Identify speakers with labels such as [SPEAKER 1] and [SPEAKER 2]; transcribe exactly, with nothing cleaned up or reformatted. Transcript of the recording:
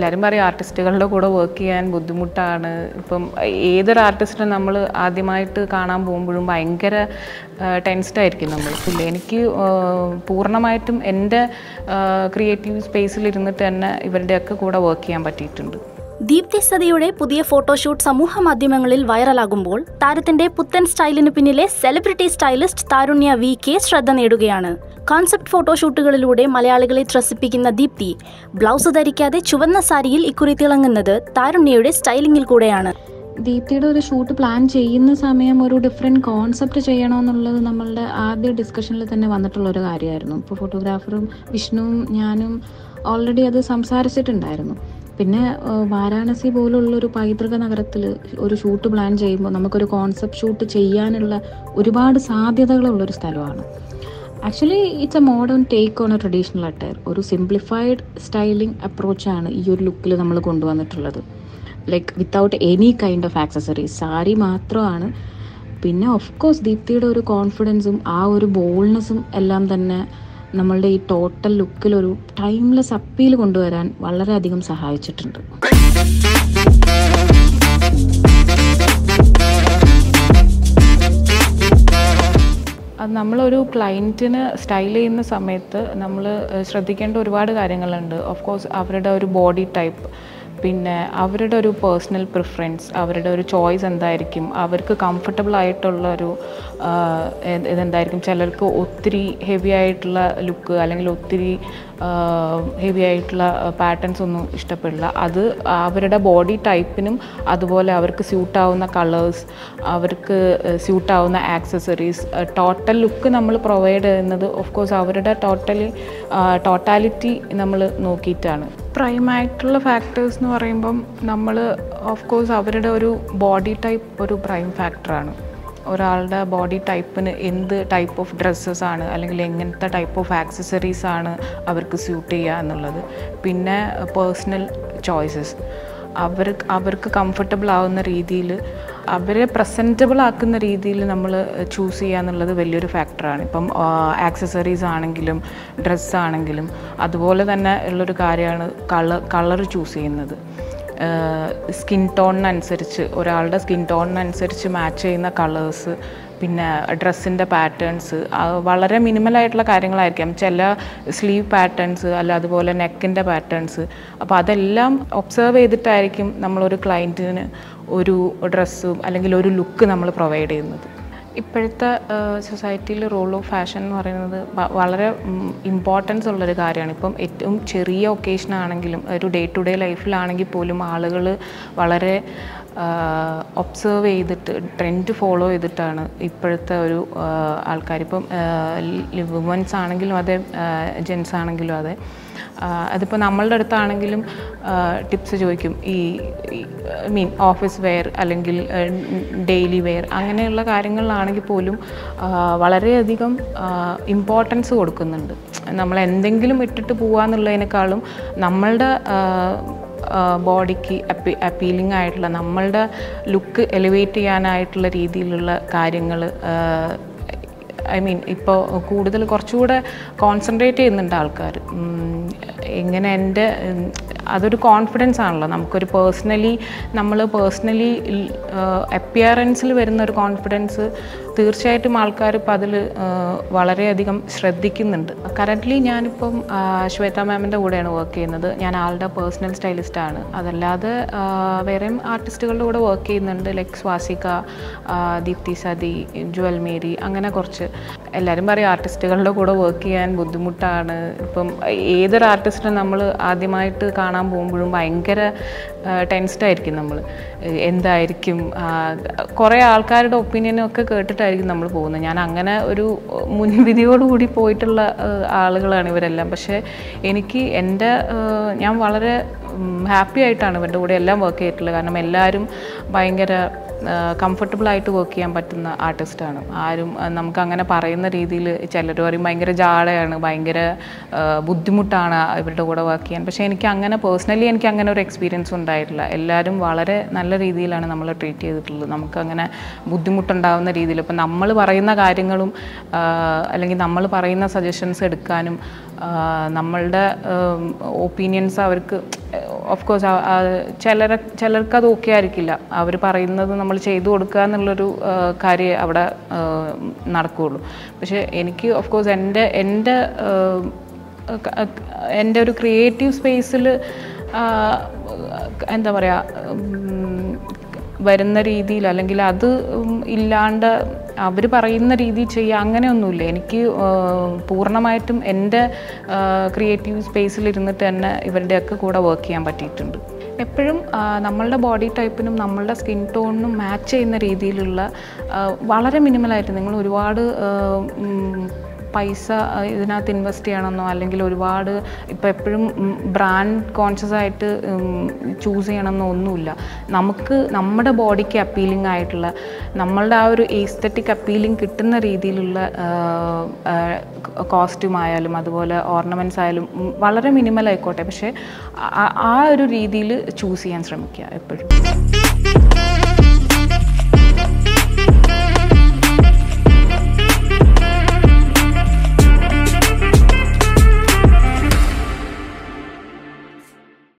[SPEAKER 1] എല്ലാവരും പറയും ആർട്ടിസ്റ്റുകളുടെ കൂടെ വർക്ക് ചെയ്യാൻ ബുദ്ധിമുട്ടാണ്. ഇപ്പം ഏതൊരു ആർട്ടിസ്റ്റിനെ നമ്മൾ ആദ്യമായിട്ട് കാണാൻ പോകുമ്പോഴും ഭയങ്കര ടെൻസ്ഡ് ആയിരിക്കും നമ്മൾ. ഇല്ല, എനിക്ക് പൂർണ്ണമായിട്ടും എൻ്റെ ക്രിയേറ്റീവ് സ്പേസിലിരുന്നിട്ട് തന്നെ ഇവരുടെയൊക്കെ കൂടെ വർക്ക് ചെയ്യാൻ പറ്റിയിട്ടുണ്ട്.
[SPEAKER 2] ദീപ്തി സതിയുടെ പുതിയ ഫോട്ടോഷൂട്ട് സമൂഹ മാധ്യമങ്ങളിൽ വൈറലാകുമ്പോൾ താരത്തിന്റെ പുത്തൻ സ്റ്റൈലിന് പിന്നിലെ celebrity stylist Tarunya V K ശ്രദ്ധ നേടുകയാണ്. കോൺസെപ്റ്റ് ഫോട്ടോഷൂട്ടുകളിലൂടെ മലയാളികളെ ത്രസിപ്പിക്കുന്ന ദീപ്തി ബ്ലൗസ് ധരിക്കാതെ ചുവന്ന സാരിയിൽ ഇക്കുറി തിളങ്ങുന്നത് താരുണ്യയുടെ സ്റ്റൈലിംഗിൽ കൂടെയാണ്.
[SPEAKER 3] ദീപ്തിയുടെ ഒരു ഷൂട്ട് പ്ലാൻ ചെയ്യുന്ന സമയം ഒരു ഡിഫറെൻറ്റ് കോൺസെപ്റ്റ് ചെയ്യണമെന്നുള്ളത് നമ്മളുടെ ആദ്യ ഡിസ്കഷനിൽ തന്നെ വന്നിട്ടുള്ള ഒരു കാര്യമായിരുന്നു. ഇപ്പോൾ ഫോട്ടോഗ്രാഫറും വിഷ്ണുവും ഞാനും ഓൾറെഡി അത് സംസാരിച്ചിട്ടുണ്ടായിരുന്നു. പിന്നെ വാരാണസി പോലുള്ളൊരു പൈതൃക നഗരത്തിൽ ഒരു ഷൂട്ട് പ്ലാൻ ചെയ്യുമ്പോൾ നമുക്കൊരു കോൺസെപ്റ്റ് ഷൂട്ട് ചെയ്യാനുള്ള ഒരുപാട് സാധ്യതകളുള്ളൊരു സ്ഥലമാണ്. Actually it's a modern take on a traditional attire. ഒരു സിംപ്ലിഫൈഡ് സ്റ്റൈലിംഗ് അപ്രോച്ചാണ് ഈ ഒരു ലുക്കിൽ നമ്മൾ കൊണ്ടുവന്നിട്ടുള്ളത്. Like without any kind of accessories, sari മാത്രമാണ്. പിന്നെ ഓഫ് കോഴ്സ് ദീപ്തിയുടെ ഒരു കോൺഫിഡൻസും ആ ഒരു ബോൾഡ്നെസ്സും എല്ലാം തന്നെ നമ്മളുടെ ഈ ടോട്ടൽ ലുക്കിൽ ഒരു ടൈംലെസ് അപ്പീൽ കൊണ്ടുവരാൻ വളരെയധികം സഹായിച്ചിട്ടുണ്ട്.
[SPEAKER 1] അത് നമ്മളൊരു ക്ലയൻറ്റിന് സ്റ്റൈൽ ചെയ്യുന്ന സമയത്ത് നമ്മൾ ശ്രദ്ധിക്കേണ്ട ഒരുപാട് കാര്യങ്ങളുണ്ട്. ഓഫ് കോഴ്സ് അവരുടെ ഒരു ബോഡി ടൈപ്പ്, പിന്നെ അവരുടെ ഒരു പേഴ്സണൽ പ്രിഫറൻസ്, അവരുടെ ഒരു ചോയ്സ് എന്തായിരിക്കും, അവർക്ക് കംഫർട്ടബിൾ ആയിട്ടുള്ള ഒരു ഇതെന്തായിരിക്കും. ചിലർക്ക് ഒത്തിരി ഹെവി ആയിട്ടുള്ള ലുക്ക് അല്ലെങ്കിൽ ഒത്തിരി ഹെവി ആയിട്ടുള്ള പാറ്റേൺസ് ഒന്നും ഇഷ്ടപ്പെടില്ല. അത് അവരുടെ ബോഡി ടൈപ്പിനും അതുപോലെ അവർക്ക് സ്യൂട്ടാവുന്ന കളേഴ്സ്, അവർക്ക് സ്യൂട്ടാവുന്ന ആക്സസറീസ്, ടോട്ടൽ ലുക്ക് നമ്മൾ പ്രൊവൈഡ് ചെയ്യുന്നത് ഓഫ് കോഴ്സ് അവരുടെ ടോട്ടലി ടോട്ടാലിറ്റി നമ്മൾ നോക്കിയിട്ടാണ്. പ്രൈമായിട്ടുള്ള ഫാക്ടേഴ്സ് എന്ന് പറയുമ്പം നമ്മൾ ഓഫ് കോഴ്സ് അവരുടെ ഒരു ബോഡി ടൈപ്പ് ഒരു പ്രൈം ഫാക്ടറാണ്. ഒരാളുടെ ബോഡി ടൈപ്പിന് എന്ത് ടൈപ്പ് ഓഫ് ഡ്രസ്സസ് ആണ് അല്ലെങ്കിൽ എങ്ങനത്തെ ടൈപ്പ് ഓഫ് ആക്സസറീസ് ആണ് അവർക്ക് സ്യൂട്ട് ചെയ്യുക എന്നുള്ളത്. പിന്നെ പേഴ്സണൽ ചോയ്സസ്, അവർ അവർക്ക് കംഫർട്ടബിൾ ആവുന്ന രീതിയിൽ അവരെ പ്രസൻറ്റബിൾ ആക്കുന്ന രീതിയിൽ നമ്മൾ ചൂസ് ചെയ്യുക എന്നുള്ളത് വലിയൊരു ഫാക്ടറാണ്. ഇപ്പം ആക്സസറീസ് ആണെങ്കിലും ഡ്രസ്സാണെങ്കിലും അതുപോലെ തന്നെ ഉള്ളൊരു കാര്യമാണ് കളർ കളർ ചൂസ് ചെയ്യുന്നത്. സ്കിൻ ടോണിനനുസരിച്ച് ഒരാളുടെ സ്കിൻ ടോണിനനുസരിച്ച് മാച്ച് ചെയ്യുന്ന കളേഴ്സ്, പിന്നെ ഡ്രസ്സിൻ്റെ പാറ്റേൺസ് വളരെ മിനിമലായിട്ടുള്ള കാര്യങ്ങളായിരിക്കാം. ചില സ്ലീവ് പാറ്റേൺസ് അല്ല അതുപോലെ നെക്കിൻ്റെ പാറ്റേൺസ്. അപ്പോൾ അതെല്ലാം ഒബ്സർവ് ചെയ്തിട്ടായിരിക്കും നമ്മളൊരു ക്ലയൻറ്റിന് ഒരു ഡ്രസ്സും അല്ലെങ്കിൽ ഒരു ലുക്ക് നമ്മൾ പ്രൊവൈഡ് ചെയ്യുന്നത്. ഇപ്പോഴത്തെ സൊസൈറ്റിയിൽ റോൾ ഓഫ് ഫാഷൻ എന്ന് പറയുന്നത് വളരെ ഇമ്പോർട്ടൻസ് ഉള്ളൊരു കാര്യമാണ്. ഇപ്പം ഏറ്റവും ചെറിയ ഒക്കേഷൻ ആണെങ്കിലും ഒരു ഡേ ടു ഡേ ലൈഫിലാണെങ്കിൽ പോലും ആളുകൾ വളരെ ഒബ്സർവ് ചെയ്തിട്ട് ട്രെൻഡ് ഫോളോ ചെയ്തിട്ടാണ് ഇപ്പോഴത്തെ ഒരു ആൾക്കാർ. ഇപ്പം വുമൻസ് ആണെങ്കിലും അതെ, ജെൻസ് ആണെങ്കിലും അതെ. അതിപ്പോൾ നമ്മളുടെ അടുത്താണെങ്കിലും ടിപ്സ് ചോദിക്കും. ഈ ഐ മീൻ ഓഫീസ് വെയർ അല്ലെങ്കിൽ ഡെയിലി വെയർ അങ്ങനെയുള്ള കാര്യങ്ങളിലാണെങ്കിൽ പോലും വളരെയധികം ഇമ്പോർട്ടൻസ് കൊടുക്കുന്നുണ്ട്. നമ്മൾ എന്തെങ്കിലും ഇട്ടിട്ട് പോകാന്നുള്ളതിനേക്കാളും നമ്മളുടെ ബോഡിക്ക് അപ്പീ അപ്പീലിംഗ് ആയിട്ടുള്ള നമ്മളുടെ ലുക്ക് എലിവേറ്റ് ചെയ്യാനായിട്ടുള്ള രീതിയിലുള്ള കാര്യങ്ങൾ ഐ മീൻ ഇപ്പോൾ കൂടുതൽ കുറച്ചുകൂടെ കോൺസെൻട്രേറ്റ് ചെയ്യുന്നുണ്ട് ആൾക്കാർ. ഇങ്ങനെ എൻ്റെ അതൊരു കോൺഫിഡൻസ് ആണല്ലോ. നമുക്കൊരു പേഴ്സണലി നമ്മൾ പേഴ്സണലി അപ്പിയറൻസിൽ വരുന്ന ഒരു കോൺഫിഡൻസ് തീർച്ചയായിട്ടും ആൾക്കാർ ഇപ്പം അതിൽ വളരെയധികം ശ്രദ്ധിക്കുന്നുണ്ട്. കറൻ്റ്ലി ഞാനിപ്പം ശ്വേത മാമിൻ്റെ കൂടെയാണ് വർക്ക് ചെയ്യുന്നത്. ഞാൻ ആളുടെ പേഴ്സണൽ സ്റ്റൈലിസ്റ്റാണ്. അതല്ലാതെ വേറെയും ആർട്ടിസ്റ്റുകളുടെ കൂടെ വർക്ക് ചെയ്യുന്നുണ്ട്. Like Swasika, Deepthi Sathi, Jewel Mary, അങ്ങനെ കുറച്ച്. എല്ലാവരും പറയും ആർട്ടിസ്റ്റുകളുടെ കൂടെ വർക്ക് ചെയ്യാൻ ബുദ്ധിമുട്ടാണ്. ഇപ്പം ഏതൊരു ആർട്ടിസ്റ്റിനെ നമ്മൾ ആദ്യമായിട്ട് കാണാൻ പോകുമ്പോഴും ഭയങ്കര ടെൻസ്ഡ് ആയിരിക്കും നമ്മൾ. എന്തായിരിക്കും കുറേ ആൾക്കാരുടെ ഒപ്പീനിയനൊക്കെ കേട്ടിട്ടായിരിക്കും നമ്മൾ പോകുന്നത്. ഞാൻ അങ്ങനെ ഒരു മുൻവിധിയോടുകൂടി പോയിട്ടുള്ള ആളുകളാണ് ഇവരെല്ലാം. പക്ഷേ എനിക്ക് എൻ്റെ ഞാൻ വളരെ ഹാപ്പി ആയിട്ടാണ് ഇവരുടെ കൂടെ എല്ലാം വർക്ക് ചെയ്തിട്ടുള്ളത്. കാരണം എല്ലാവരും ഭയങ്കര കംഫർട്ടബിളായിട്ട് വർക്ക് ചെയ്യാൻ പറ്റുന്ന ആർട്ടിസ്റ്റാണ്. ആരും നമുക്കങ്ങനെ പറയുന്ന രീതിയിൽ ചിലർ പറയും ഭയങ്കര ജാടയാണ്, ഭയങ്കര ബുദ്ധിമുട്ടാണ് ഇവരുടെ കൂടെ വർക്ക് ചെയ്യാൻ. പക്ഷേ എനിക്ക് അങ്ങനെ പേഴ്സണലി എനിക്ക് അങ്ങനെ ഒരു എക്സ്പീരിയൻസ് ഉണ്ടായിട്ടില്ല. എല്ലാവരും വളരെ നല്ല രീതിയിലാണ് നമ്മൾ ട്രീറ്റ് ചെയ്തിട്ടുള്ളത്. നമുക്കങ്ങനെ ബുദ്ധിമുട്ടുണ്ടാകുന്ന രീതിയിൽ ഇപ്പം നമ്മൾ പറയുന്ന കാര്യങ്ങളും അല്ലെങ്കിൽ നമ്മൾ പറയുന്ന സജഷൻസ് എടുക്കാനും നമ്മളുടെ ഒപ്പീനിയൻസ് അവർക്ക് ഓഫ് കോഴ്സ് ചിലർ ചിലർക്ക് അത് ഓക്കെ ആയിരിക്കില്ല. അവർ പറയുന്നത് നമ്മൾ ചെയ്തു കൊടുക്കുക എന്നുള്ളൊരു കാര്യം അവിടെ നടക്കുകയുള്ളൂ. പക്ഷേ എനിക്ക് ഓഫ് കോഴ്സ് എൻ്റെ എൻ്റെ എൻ്റെ ഒരു ക്രിയേറ്റീവ് സ്പേസിൽ എന്താ പറയുക വരുന്ന രീതിയിൽ, അല്ലെങ്കിൽ അത് ഇല്ലാണ്ട് അവർ പറയുന്ന രീതിയിൽ ചെയ്യുക അങ്ങനെയൊന്നുമില്ല. എനിക്ക് പൂർണ്ണമായിട്ടും എൻ്റെ ക്രിയേറ്റീവ് സ്പേസിലിരുന്നിട്ട് തന്നെ ഇവരുടെയൊക്കെ കൂടെ വർക്ക് ചെയ്യാൻ പറ്റിയിട്ടുണ്ട്. എപ്പോഴും നമ്മളുടെ ബോഡി ടൈപ്പിനും നമ്മളുടെ സ്കിൻ ടോണിനും മാച്ച് ചെയ്യുന്ന രീതിയിലുള്ള വളരെ മിനിമലായിട്ട്, നിങ്ങൾ ഒരുപാട് പൈസ ഇതിനകത്ത് ഇൻവെസ്റ്റ് ചെയ്യണമെന്നോ അല്ലെങ്കിൽ ഒരുപാട് ഇപ്പോൾ എപ്പോഴും ബ്രാൻഡ് കോൺഷ്യസ് ആയിട്ട് ചൂസ് ചെയ്യണമെന്നോ ഒന്നുമില്ല. നമുക്ക് നമ്മുടെ ബോഡിക്ക് അപ്പീലിംഗ് ആയിട്ടുള്ള, നമ്മളുടെ ആ ഒരു എസ്തെറ്റിക് അപ്പീലിംഗ് കിട്ടുന്ന രീതിയിലുള്ള കോസ്റ്റ്യൂം ആയാലും അതുപോലെ ഓർണമെൻറ്റ്സ് ആയാലും വളരെ മിനിമൽ ആയിക്കോട്ടെ, പക്ഷേ ആ ഒരു രീതിയിൽ ചൂസ് ചെയ്യാൻ ശ്രമിക്കുക എപ്പോഴും.